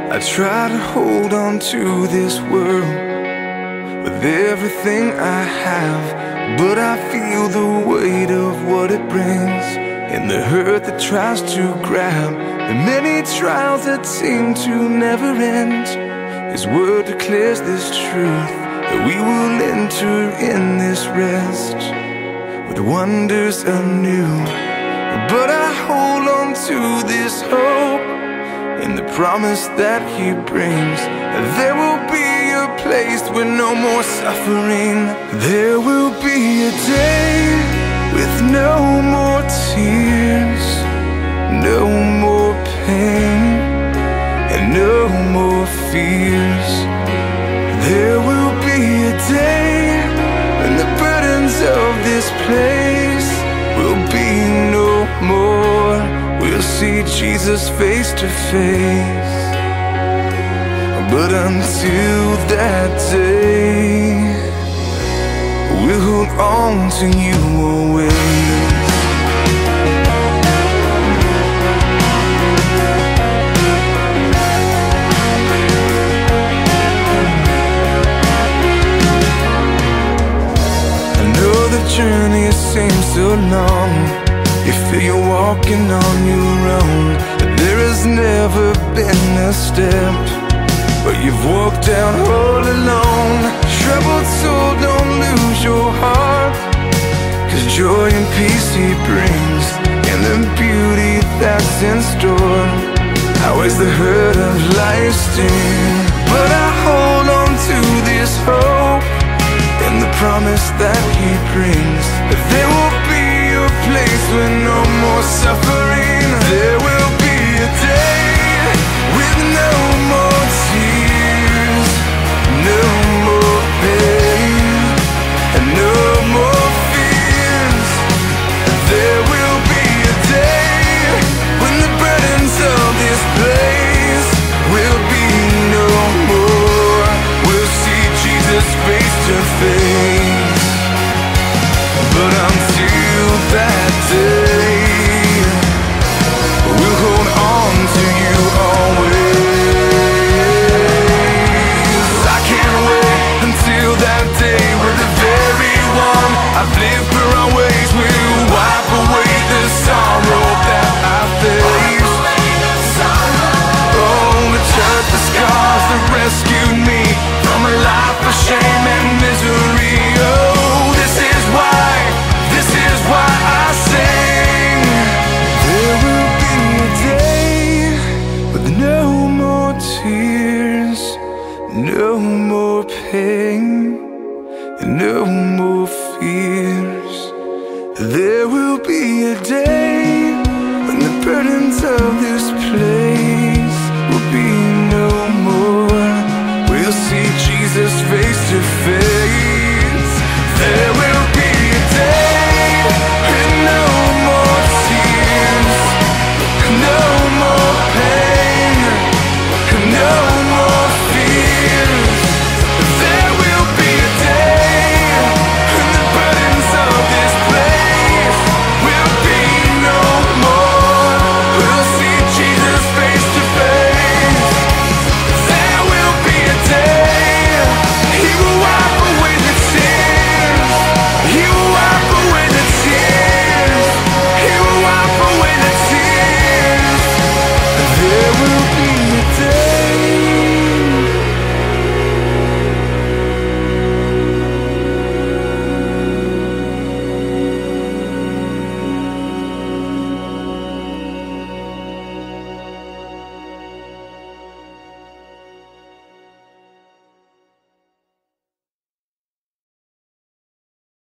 I try to hold on to this world with everything I have, but I feel the weight of what it brings, and the hurt that tries to grab, the many trials that seem to never end. His word declares this truth, that we will enter in this rest with wonders anew. But I hold on to this hope in the promise that He brings, that there will be a place with no more suffering. There will be a day with no more tears, no more pain, and no more fears. There will be a day when the burdens of this place will be no more. We'll see Jesus face to face. But until that day, we'll hold on to You always. I know the journey seems so long, you feel you're walking on your own, but there has never been a step but you've walked down all alone. Troubled soul, don't lose your heart, 'cause joy and peace He brings, and the beauty that's in store outweighs the hurt of life's sting. But I hold on to this hope and the promise that He brings, that there will be a place with no more suffering. There will be a day with no more tears, no more pain, and no more fears. There will be a day when the burdens of this place will be no more. We'll see Jesus face to face. But until that day, we'll hold on to You always. I can't wait until that day where the very one I've lived for always will wipe away the sorrow that I face. Oh, the touch the scars that rescued me from a life of shame and misery. Oh, this is why I sing. There will be a day with no more tears, no more pain, and no more fears. There will be a day when the burdens of this place